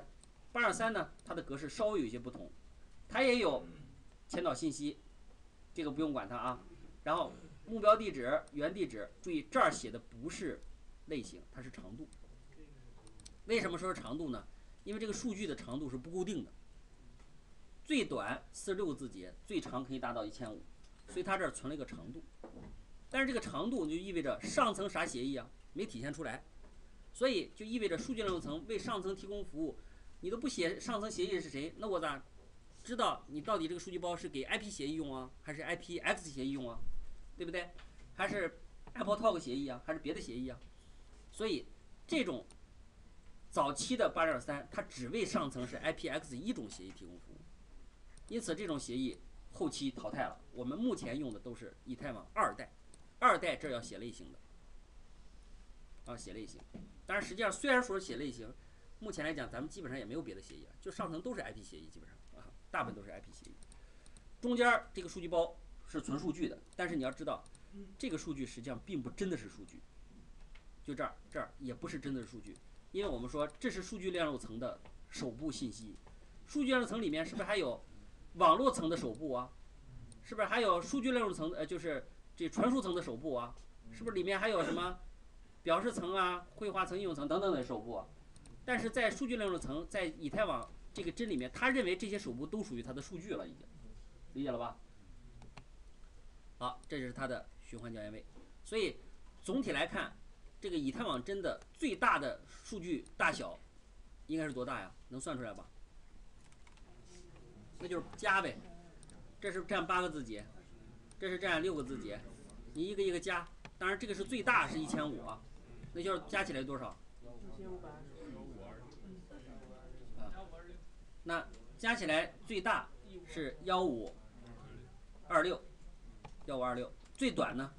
8.3，8.3 呢，它的格式稍微有一些不同，它也有前导信息，这个不用管它啊。然后目标地址、原地址，注意这儿写的不是类型，它是长度。为什么说是长度呢？因为这个数据的长度是不固定的，最短46个字节，最长可以达到1500，所以它这儿存了一个长度。但是这个长度就意味着上层啥协议啊，没体现出来，所以就意味着数据链路层为上层提供服务，你都不写上层协议是谁，那我咋知道你到底这个数据包是给 IP 协议用啊，还是 IPX 协议用啊，对不对？还是 AppleTalk 协议啊，还是别的协议啊？所以这种早期的 8.3 它只为上层是 IPX 一种协议提供服务，因此这种协议后期淘汰了。我们目前用的都是以太网2代，2代这要写类型的啊，写类型。当然实际上虽然说是写类型，目前来讲咱们基本上也没有别的协议，就上层都是 IP 协议，基本上啊，大部分都是 IP 协议。中间这个数据包是存数据的，但是你要知道，这个数据实际上并不真的是数据，就这儿也不是真的是数据，因为我们说这是数据链路层的首部信息，数据链路层里面是不是还有网络层的首部啊？是不是还有数据链路层就是这传输层的首部啊？是不是里面还有什么表示层啊、绘画层、应用层等等的首部啊？但是在数据链路层，在以太网这个针里面，他认为这些首部都属于它的数据了，已经理解了吧？好，这是它的循环校验位。所以总体来看，这个以太网针的最大的数据大小应该是多大呀？能算出来吧？那就是加呗。这是占8个字节，这是占6个字节，你一个一个加。当然这个是最大是1500啊，那就是加起来多少？1500。那加起来最大是1526，最短呢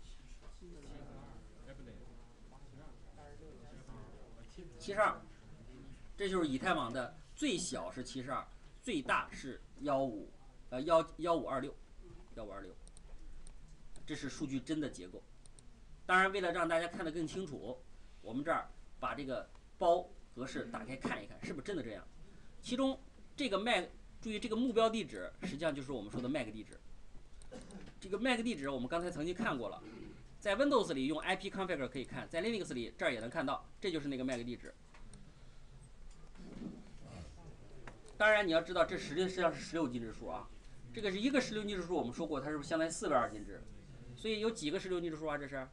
？72，这就是以太网的最小是72，最大是1526，这是数据针的结构。当然，为了让大家看得更清楚，我们这儿把这个包格式打开看一看，是不是真的这样？其中这个 MAC， 注意这个目标地址实际上就是我们说的 MAC 地址。这个 MAC 地址我们刚才曾经看过了，在 Windows 里用 ipconfig 可以看，在 Linux 里这儿也能看到，这就是那个 MAC 地址。当然你要知道，这实际上是16进制数啊，这个是一个16进制数，我们说过它是不是相当于402进制？所以有几个16进制数啊？这是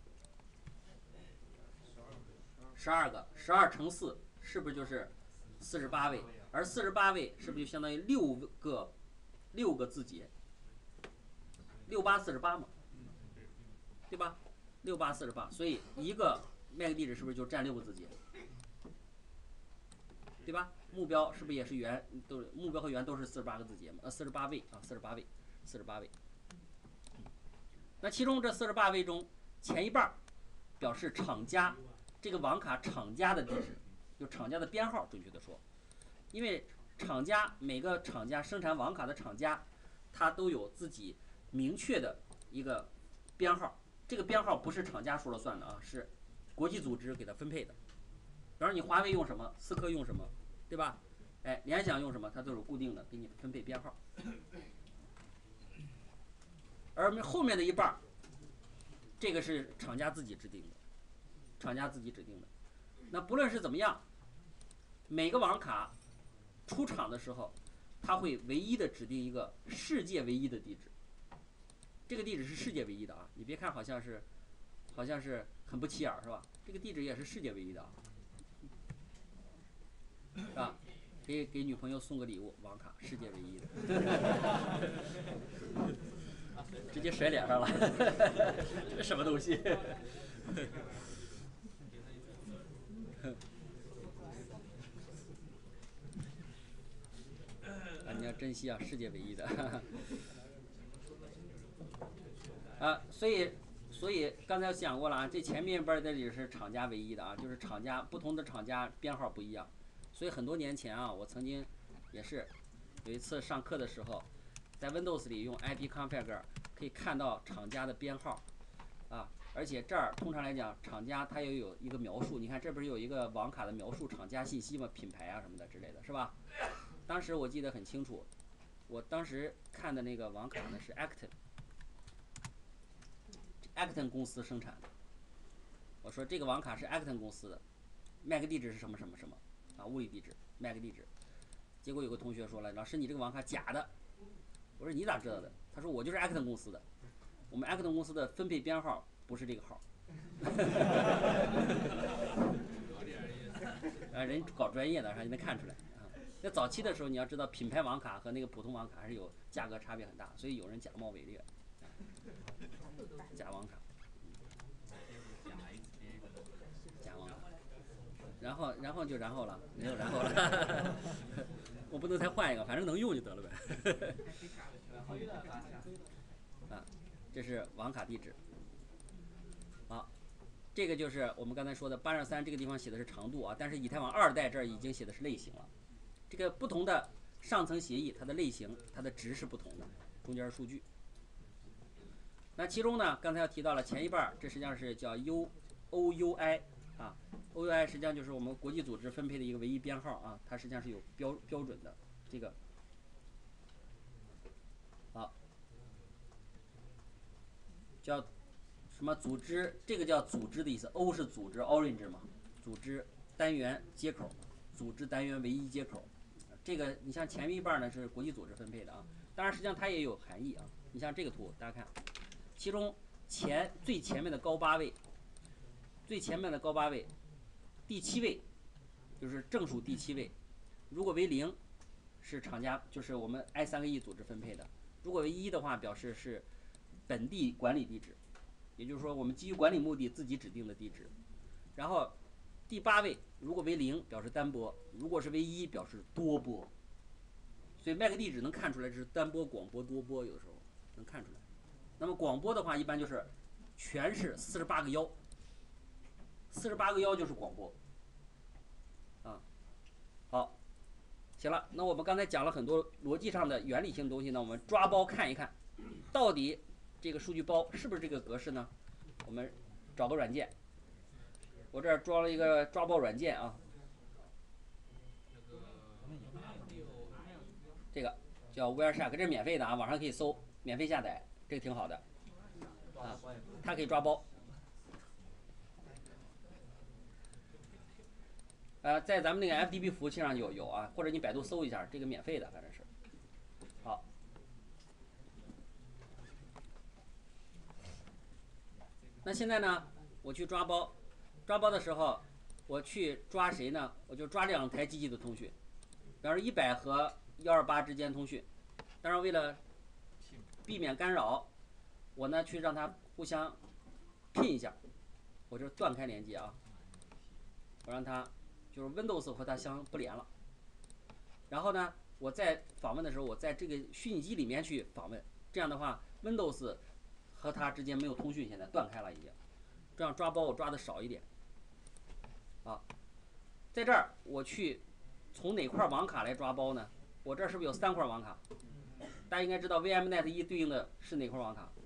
12个，12乘4是不是就是48位？而48位是不是就相当于6个字节？6848嘛，对吧？6848，所以一个 MAC 地址是不是就占6个字节？对吧？目标是不是也是圆？都是目标和圆都是48个字节嘛？48位啊，48位。那其中这48位中，前一半表示厂家这个网卡厂家的地址，就厂家的编号，准确的说，因为厂家每个厂家生产网卡的厂家，它都有自己明确的一个编号，这个编号不是厂家说了算的啊，是国际组织给它分配的。比方说你华为用什么，思科用什么，对吧？哎，联想用什么，它都有固定的给你分配编号。而后面的一半，这个是厂家自己制定的。那不论是怎么样，每个网卡出厂的时候，它会唯一的指定一个世界唯一的地址。这个地址是世界唯一的啊！你别看好像是很不起眼是吧？这个地址也是世界唯一的啊。是吧？给女朋友送个礼物，网卡世界唯一的。 直接甩脸上了，这什么东西？啊，你要珍惜啊，世界唯一的。啊，所以刚才讲过了啊，这前面边这里是厂家唯一的啊，就是厂家不同的厂家编号不一样。所以很多年前啊，我曾经也是有一次上课的时候，在 Windows 里用 ipconfig 可以看到厂家的编号啊，而且这儿通常来讲，厂家它也有一个描述。你看这不是有一个网卡的描述厂家信息吗？品牌啊什么的之类的，是吧？当时我记得很清楚，我当时看的那个网卡呢是 Acton 公司生产的。我说这个网卡是 Acton 公司的，MAC 地址是什么什么什么啊，物理地址 MAC 地址。结果有个同学说了，老师你这个网卡假的。我说你咋知道的？他说我就是 Acton 公司的，我们 Acton 公司的分配编号不是这个号。啊，人搞专业的，还能看出来啊。在早期的时候，你要知道品牌网卡和那个普通网卡还是有价格差别很大，所以有人假冒伪劣，假网卡，假网卡。然后就然后了，没有然后了。我不能再换一个，反正能用就得了呗。啊，这是网卡地址。好，这个就是我们刚才说的823这个地方写的是长度啊，但是以太网2代这儿已经写的是类型了。这个不同的上层协议，它的类型、它的值是不同的，中间是数据。那其中呢，刚才提到了前一半，这实际上是叫 OUI 啊 ，OUI 实际上就是我们国际组织分配的一个唯一编号啊，它实际上是有标准的这个。好，叫什么组织？这个叫组织的意思。O 是组织 ，Orange 嘛，组织单元接口，组织单元唯一接口。这个你像前面一半呢是国际组织分配的啊，当然实际上它也有含义啊。你像这个图，大家看，其中最前面的高8位，最前面的高8位，第7位就是正数第7位，如果为0，是厂家就是我们 I3个 E 组织分配的；如果为1的话，表示是本地管理地址，也就是说我们基于管理目的自己指定的地址。然后第8位如果为0，表示单波；如果是为1，表示多波。所以 MAC 地址能看出来是单波、广波、多波，有的时候能看出来。那么广播的话，一般就是全是48个1，48个1就是广播。啊，好，行了，那我们刚才讲了很多逻辑上的原理性的东西呢，我们抓包看一看，到底这个数据包是不是这个格式呢？我们找个软件，我这儿装了一个抓包软件啊，这个叫 Wireshark， 这是免费的啊，网上可以搜，免费下载，这个挺好的啊，它可以抓包。在咱们那个 FTP 服务器上有啊，或者你百度搜一下，这个免费的，反正是。好，那现在呢，我去抓包，抓包的时候，我去抓谁呢？我就抓2台机器的通讯，比方说100和128之间通讯。当然，为了避免干扰，我呢去让它互相拼一下，我这断开连接啊，我让它就是 Windows 和它相不连了。然后呢，我在访问的时候，我在这个虚拟机里面去访问，这样的话 Windows 和它之间没有通讯，现在断开了已经，这样抓包我抓的少一点。啊，在这儿我去从哪块网卡来抓包呢？我这儿是不是有3块网卡？大家应该知道 VMNet 1对应的是哪块网卡？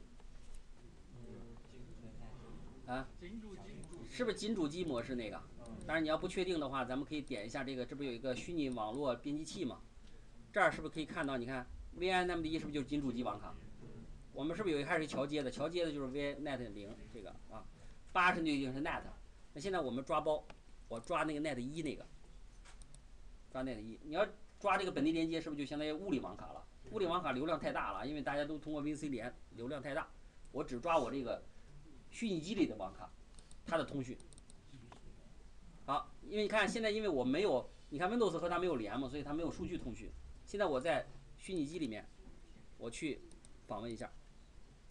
啊，是不是金主机模式那个？当然你要不确定的话，咱们可以点一下这个，这不有一个虚拟网络编辑器吗？这儿是不是可以看到？你看 VMNet 1是不是就是金主机网卡？我们是不是有一开始桥接的？桥接的就是 VNet 0这个啊，8是对应是 Net。那现在我们抓包，我抓那个 Net 1那个，抓 Net 1，你要抓这个本地连接，是不是就相当于物理网卡了？物理网卡流量太大了，因为大家都通过 VC 连，流量太大。我只抓我这个虚拟机里的网卡，它的通讯。好，因为你看现在，因为我没有，你看 Windows 和它没有连嘛，所以它没有数据通讯。现在我在虚拟机里面，我去访问一下，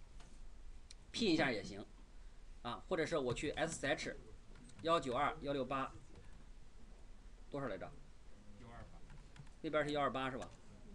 拼一下也行啊，或者是我去 SH192.168多少来着？那边是128是吧？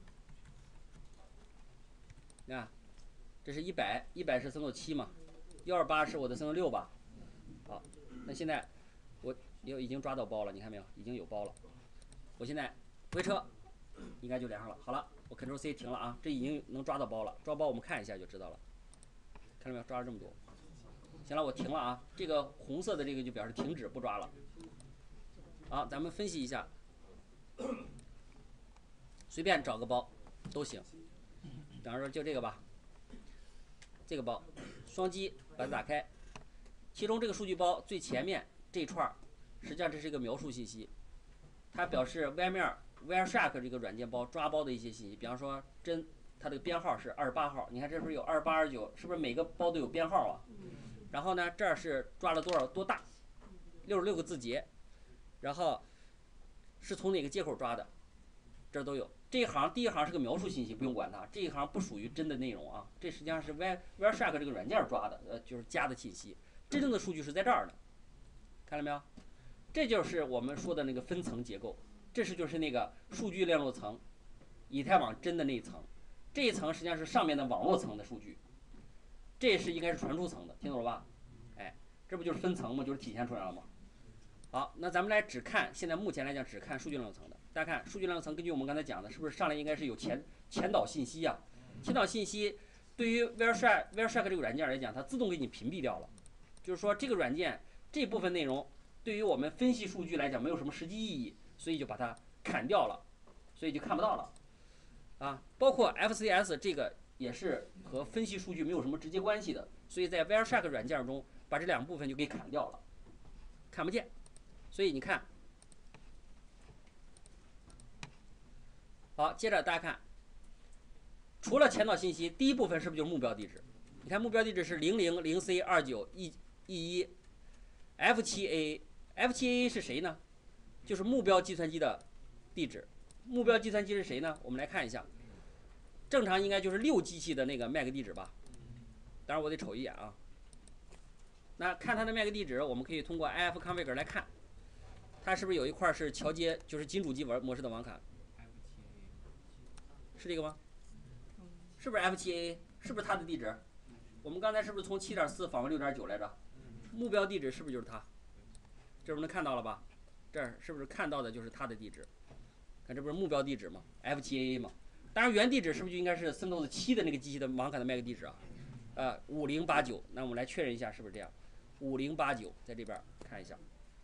你看，这是100是367嘛，128是我的366吧？好，那现在我已经抓到包了，你看没有？已经有包了。我现在回车，应该就连上了。好了，我 Ctrl C 停了啊，这已经能抓到包了。抓包我们看一下就知道了，看到没有？抓了这么多。行了，我停了啊。这个红色的这个就表示停止不抓了。好，咱们分析一下，随便找个包都行。比方说就这个吧，这个包，双击把它打开，其中这个数据包最前面这一串，实际上这是一个描述信息，它表示外面 Wireshark 这个软件包抓包的一些信息，比方说它这个编号是28号，你看这不是有28、29，是不是每个包都有编号啊？然后呢，这儿是抓了多大，66个字节，然后是从哪个接口抓的，这儿都有。这一行第一行是个描述信息，不用管它，这一行不属于真的内容啊，这实际上是 Wireshark 这个软件抓的，就是加的信息，真正的数据是在这儿的，看到没有？这就是我们说的那个分层结构，就是那个数据链路层，以太网真的那一层，这一层实际上是上面的网络层的数据，这是应该是传输层的，听懂了吧？哎，这不就是分层吗？就是体现出来了吗？好，那咱们来现在目前来讲只看数据链路层的。大家看数据链路层，根据我们刚才讲的，是不是上来应该是有前导信息啊？前导信息对于 Wireshark 这个软件来讲，它自动给你屏蔽掉了，就是说这个软件这部分内容对于我们分析数据来讲没有什么实际意义，所以就把它砍掉了，所以就看不到了啊。包括 FCS 这个也是和分析数据没有什么直接关系的，所以在 Wireshark 软件中把这两部分就给砍掉了，看不见。所以你看，好，接着大家看，除了前导信息，第一部分是不是就是目标地址？你看目标地址是00C29E11F7A，F7A 是谁呢？就是目标计算机的地址。目标计算机是谁呢？我们来看一下，正常应该就是6机器的那个 MAC 地址吧？当然我得瞅一眼啊。那看它的 MAC 地址，我们可以通过 IFconfig 来看。它是不是有一块是桥接，就是金主机模式的网卡？是这个吗？是不是 F7A？ 是不是它的地址？我们刚才是不是从7.4访问6.9来着？目标地址是不是就是它？这不能看到了吧？这儿是不是看到的就是它的地址？看这不是目标地址吗 ？F7A 嘛。当然原地址是不是就应该是 Windows 7的那个机器的网卡的 MAC 地址啊？5089。那我们来确认一下是不是这样？5089在这边看一下。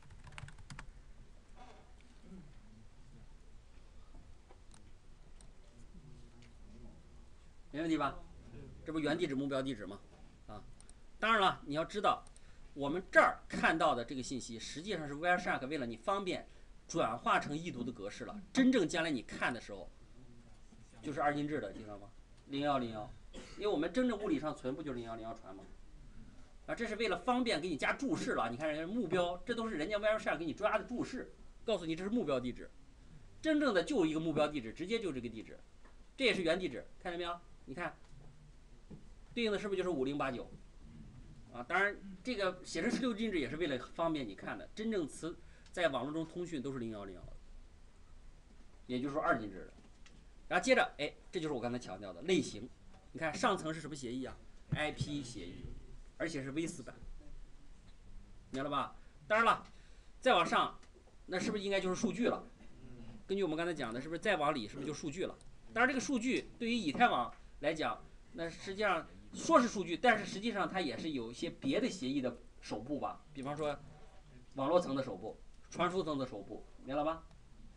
没问题吧？这不原地址、目标地址吗？啊，当然了，你要知道，我们这儿看到的这个信息，实际上是 Wireshark 为了你方便转化成易读的格式了。真正将来你看的时候，就是2进制的，知道吗？0101，因为我们真正物理上存不就是0101传吗？啊，这是为了方便给你加注释了。你看人家目标，这都是人家 Wireshark 给你抓的注释，告诉你这是目标地址。真正的就一个目标地址，直接就这个地址，这也是原地址，看见没有？你看，对应的是不是就是5089？啊，当然这个写成16进制也是为了方便你看的。真正词在网络中通讯都是0101，也就是说2进制的。然后接着，哎，这就是我刚才强调的类型。你看上层是什么协议啊 ？IP 协议，而且是 V4版，明白了吧？当然了，再往上，那是不是应该就是数据了？根据我们刚才讲的，是不是再往里是不是就数据了？当然，这个数据对于以太网来讲，那实际上说是数据，但是实际上它也是有一些别的协议的手部吧，比方说网络层的手部、传输层的手部，明白了吧？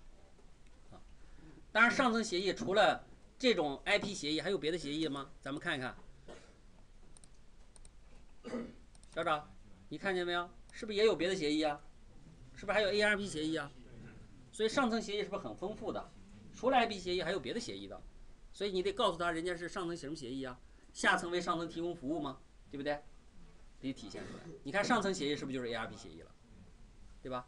当然，上层协议除了这种 IP 协议，还有别的协议吗？咱们看一看。找找，你看见没有？是不是也有别的协议啊？是不是还有 ARP 协议啊？所以上层协议是不是很丰富的？除了 IP 协议，还有别的协议的。所以你得告诉他，人家是上层写什么协议啊？下层为上层提供服务吗？对不对？得体现出来。你看上层协议是不是就是 ARP 协议了？对吧？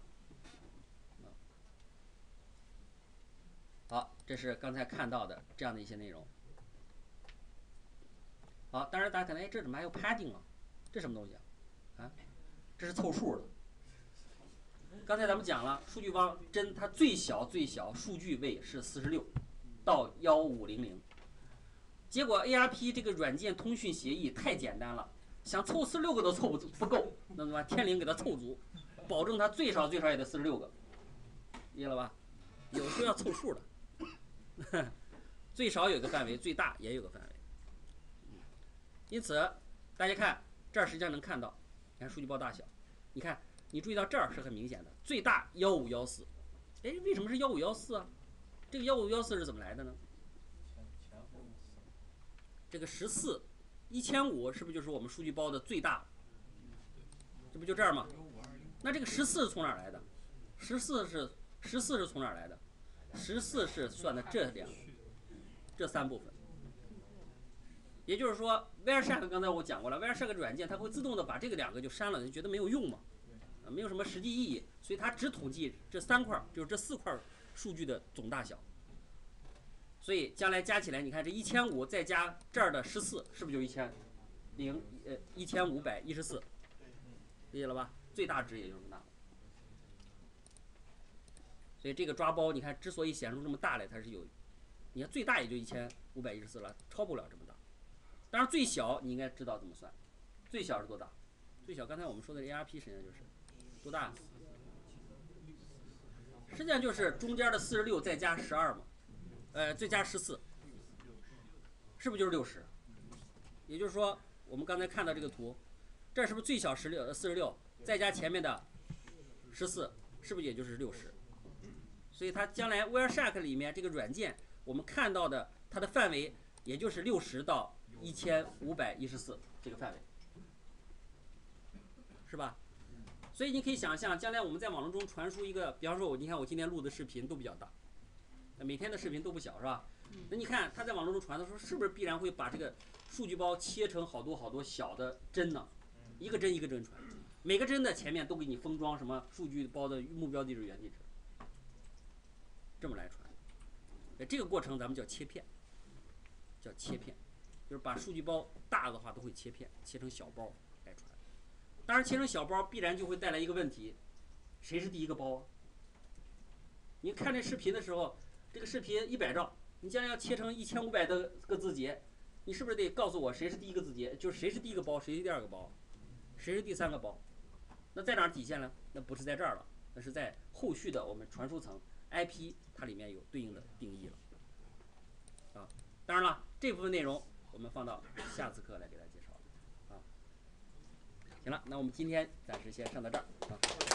好，这是刚才看到的这样的一些内容。好，当然大家可能这怎么还有 padding 啊？ 这什么东西啊？啊，这是凑数的。刚才咱们讲了，数据包针它最小数据位是46到1500，结果 ARP 这个软件通讯协议太简单了，想凑46个都凑不够，那怎么办？天灵给它凑足，保证它最少也得46个，理解了吧？有时候要凑数的，最少有个范围，最大也有个范围。因此，大家看这儿实际上能看到，你看数据包大小，你看你注意到这儿是很明显的，最大1514，哎，为什么是1514啊？这个1514是怎么来的呢？这个14，1500是不是就是我们数据包的最大？这不就这儿吗？那这个14是从哪儿来的？14是从哪儿来的？14是算的这3部分。也就是说 ，Wireshark 刚才我讲过了 ，Wireshark 软件它会自动的把这个2个就删了，你觉得没有用嘛？没有什么实际意义，所以它只统计这3块，就是这4块数据的总大小。所以将来加起来，你看这1500再加这儿的14，是不是就1514？理解了吧？最大值也就是这么大。所以这个抓包，你看之所以显出这么大来，它是有，你看最大也就1514了，超不了这么大。当然最小你应该知道怎么算，最小是多大？最小刚才我们说的 ARP 实际上就是多大？实际上就是中间的46再加12嘛，再加14，是不是就是60？也就是说，我们刚才看到这个图，这是不是最小46，再加前面的14，是不是也就是60？所以它将来 Wireshark 里面这个软件，我们看到的它的范围也就是60到1514这个范围，是吧？所以你可以想象，将来我们在网络中传输一个，比方说你看我今天录的视频都比较大，每天的视频都不小，是吧？那你看它在网络中传的时候，是不是必然会把这个数据包切成好多小的针呢？一个针一个针传，每个针的前面都给你封装什么数据包的目标地址、原地址，这么来传。这个过程咱们叫切片，就是把数据包大的话都会切片，切成小包来传。当然，切成小包必然就会带来一个问题：谁是第一个包啊？你看这视频的时候，这个视频100兆，你将来要切成1500的个字节，你是不是得告诉我谁是第一个字节？就是谁是第一个包，谁是第2个包，谁是第3个包？那在哪儿体现呢？那不是在这儿了，那是在后续的我们传输层 IP， 它里面有对应的定义了。啊，当然了，这部分内容我们放到下次课来给大家介绍。啊，行了，那我们今天暂时先上到这儿啊。